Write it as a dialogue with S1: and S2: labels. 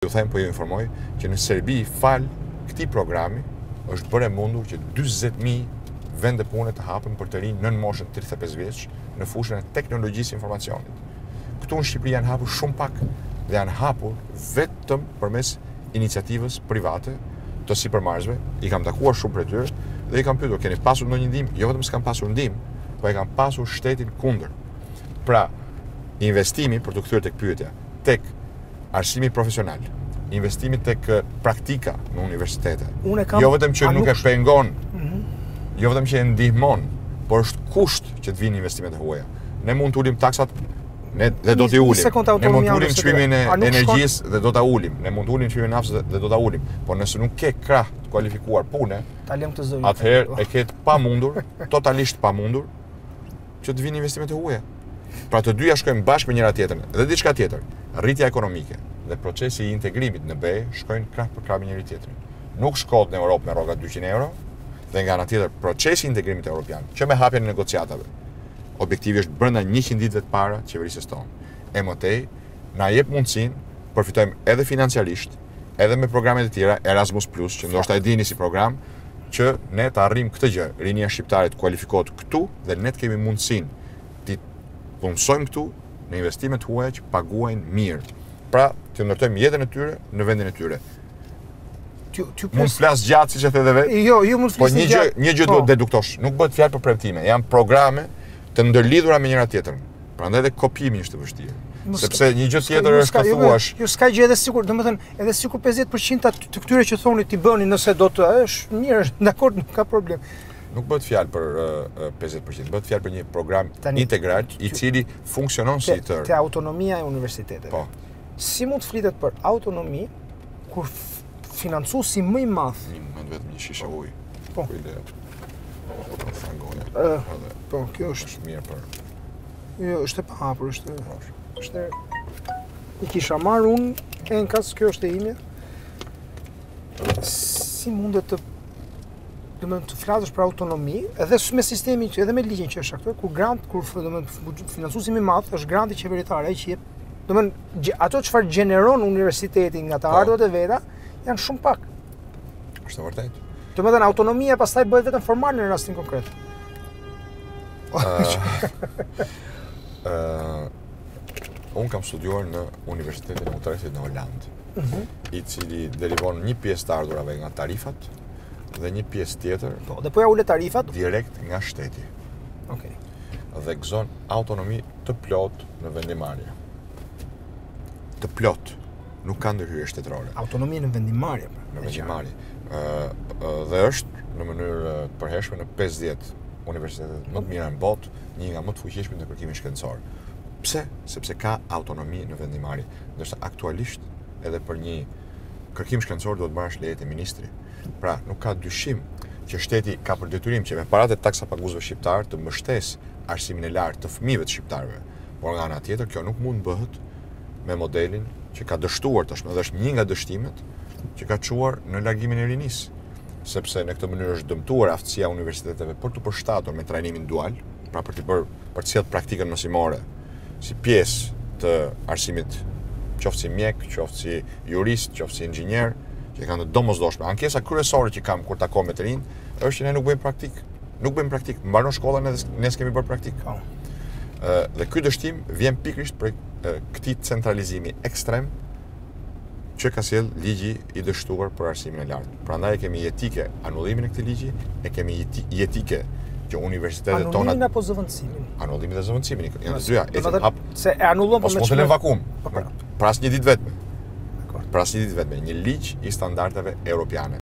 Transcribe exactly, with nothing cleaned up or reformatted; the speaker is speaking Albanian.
S1: Ju them po ju informoj që në Serbi fal këtij programi është bërë mundur që dyzet mijë vende pune të hapen për të rinj nën moshën tridhjetë e pesë vjeç në fushën e teknologjisë informacionit. Këtu në Shqipëri janë hapur shumë pak dhe janë hapur vetëm përmes iniciativës private të sipërmarrësve. I kam takuar shumë prej tyre dhe i kam pyetur, keni pasur ndonjë ndihmë? Jo vetëm s'kam pasur ndihmë, po e kam pasur shtetin kundër. Pra, investimi për të kthyer tek pyetja, tek arsimi profesional, investimi tek praktika në universitete. Jo vetëm që nuk e pengon, jo vetëm që e ndihmon, por është kusht që të vinë investimet e huaja. Ne mund të ulim taksat, ne dhe do t'i ulim. Ne mund të ulim çmimin e energjisë dhe do ta ulim. Ne mund të ulim çmimin e naftës dhe do ta ulim. Por nëse nuk ke krah të kualifikuar pune, atëherë e ke pamundur, totalisht pamundur, që të vinë investimet e huaja. Pra të dyja shkojnë bashkë me njëra tjetrën. Dhe diçka tjetër, rritja ekonomike dhe procesi i integrimit në B E shkojnë krah për krah me njëri tjetrin. Nuk shkohet në Europë me rroga dyqind euro, dhe nga ana tjetër procesi i integrimit evropian, që me hapjen e negociatave, objektivi është brenda njëqind ditëve të para të qeverisë tonë. E mëtej, na jep mundësinë, përfitojmë edhe financiarisht, edhe me programet e tjera, Erasmus plus, që ndoshta e dini si program, që ne të arrijmë këtë gjë, rinia shqiptare të kualifikohet këtu dhe ne të kemi mundësinë të punësojmë këtu në investimet huaja që paguajnë mirë. Pra, të ndërtojmë jetën e tyre në vendin e tyre. Mund të flas gjatë siç e the edhe vetë.
S2: Jo, jo mund të
S1: Po
S2: flas
S1: një gjë, një gjë duhet deduktosh. Nuk bëhet fjalë për premtime, janë programe të ndërlidhura me njëra tjetrën. Prandaj edhe kopjimi është i vështirë. Sepse një gjë tjetër është të thuash.
S2: Jo s'ka gjë edhe sikur, domethënë, edhe sikur pesëdhjetë përqind të këtyre që thoni ti bëni nëse do të, është mirë, dakord, nuk ka problem.
S1: Nuk bëhet fjalë për pesëdhjetë përqind, bëhet fjalë për një program integral i cili funksionon si tërë.
S2: Te autonomia e universiteteve.
S1: Po.
S2: Si mund të flitet për autonomi kur financuesi më i madh.
S1: Një moment vetëm një shishe ujë.
S2: Po.
S1: Uh,
S2: po, kjo është
S1: mirë për.
S2: Jo, është e pahapur, është. Është i kisha marrë unë e në kas kjo është e imja. Si mundet të domethënë të flasësh për autonomi, edhe me sistemin, edhe me ligjin që është aktual, kur grant, kur domethënë financuesi më i madh është granti qeveritar, ai që jep, domethënë ato çfarë gjeneron universiteti nga të ardhurat e veta janë shumë pak.
S1: Është e vërtetë.
S2: Domethënë autonomia pastaj bëhet vetëm formale në rastin konkret.
S1: Uh, unë kam studiuar në Universitetin e Utrechtit në Holandë,
S2: uh-huh.
S1: i cili derivon një pjesë të ardhurave nga tarifat dhe një pjesë tjetër
S2: po, dhe po ja ule tarifat
S1: direkt nga shteti.
S2: Okej.
S1: Dhe gëzon autonomi të plot në vendimarrje. Të plot. Nuk ka ndërhyrje shtetërore.
S2: Autonomi në vendimarrje.
S1: Në vendimarrje. Uh, uh, dhe është në mënyrë të përhershme në pesëdhjetë universitetet më të mira në botë, një nga më të fuqishme në kërkimin shkencor. Pse? Sepse ka autonomi në vendimarrje. Ndërsa aktualisht edhe për një kërkim shkencor duhet marrësh lejet e ministri. Pra, nuk ka dyshim që shteti ka për detyrim që me paratë e taksapaguesve shqiptar të mbështesë arsimin e lartë të fëmijëve të shqiptarëve. Por nga ana tjetër, kjo nuk mund bëhet me modelin që ka dështuar tashmë, dhe është një nga dështimet që ka çuar në largimin e rinisë. Sepse në këtë mënyrë është dëmtuar aftësia e universiteteve për të përshtatur me trajnimin dual, pra për të bërë për të sjellë praktikën mësimore si pjesë të arsimit, qoftë si mjek, qoftë si jurist, qoftë si inxhinier, që kanë të domosdoshme. Ankesa kryesore që kam kur takoj me të rinj është që ne nuk bëjmë praktik. Nuk bëjmë praktik. Mbaron shkolla ne ne s'kemi bërë praktik.
S2: Oh.
S1: Ë dhe ky dështim vjen pikërisht për këtij centralizimi ekstrem që ka sjell ligji i dështuar për arsimin e lartë. Prandaj kemi jetike anullimin e këtij ligji, e kemi jetike që universitetet tona
S2: anullimin apo zëvendësimin.
S1: Anullimin dhe zëvendësimin janë të dyja. Ecën hap
S2: se e anullon
S1: po me çfarë vakum.
S2: Pra
S1: Pra asnjë ditë vetëm. Pra asnjë ditë vetëm, një ligj i standardeve europiane.